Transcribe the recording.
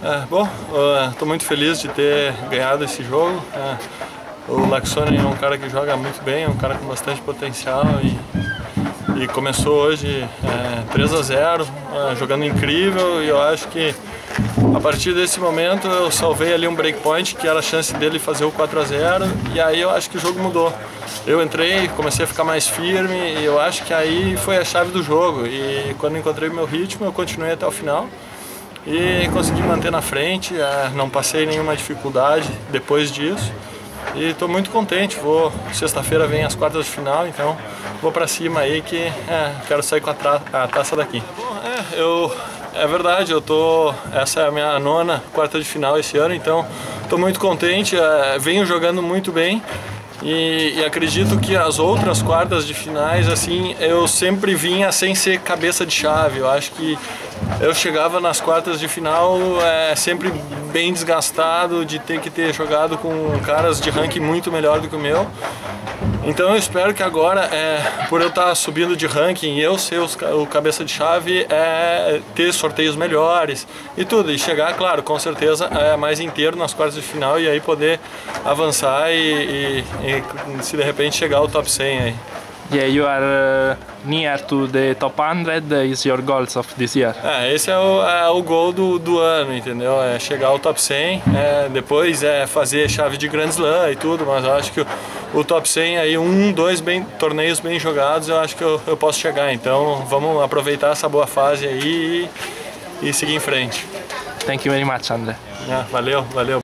Estou muito feliz de ter ganhado esse jogo. O Laxoni é um cara que joga muito bem, é um cara com bastante potencial e começou hoje 3-0, jogando incrível, e eu acho que a partir desse momento eu salvei ali um breakpoint que era a chance dele fazer o 4-0, e aí eu acho que o jogo mudou. Eu entrei, comecei a ficar mais firme e eu acho que aí foi a chave do jogo, e quando encontrei meu ritmo eu continuei até o final e consegui manter na frente, não passei nenhuma dificuldade depois disso. E estou muito contente, sexta-feira vem as quartas de final, então vou para cima aí que quero sair com a taça daqui. É verdade, essa é a minha 9ª quarta de final esse ano, então estou muito contente, venho jogando muito bem e acredito que as outras quartas de finais, assim, eu sempre vinha sem ser cabeça de chave. Eu acho que eu chegava nas quartas de final sempre bem desgastado de ter que ter jogado com caras de ranking muito melhor do que o meu. Então eu espero que agora, por eu estar subindo de ranking e eu ser o cabeça de chave, ter sorteios melhores e tudo, e chegar, claro, com certeza, mais inteiro nas quartas de final e aí poder avançar e se de repente chegar ao top 100 aí. Yeah, you are near to the top 100 is your goals of this year. Esse é o goal do ano, entendeu? É chegar ao top 100, depois fazer chave de Grand Slam e tudo, mas eu acho que o top 100 aí, 2 torneios bem jogados, eu acho que eu posso chegar. Então vamos aproveitar essa boa fase aí e seguir em frente. Thank you very much, André. Valeu.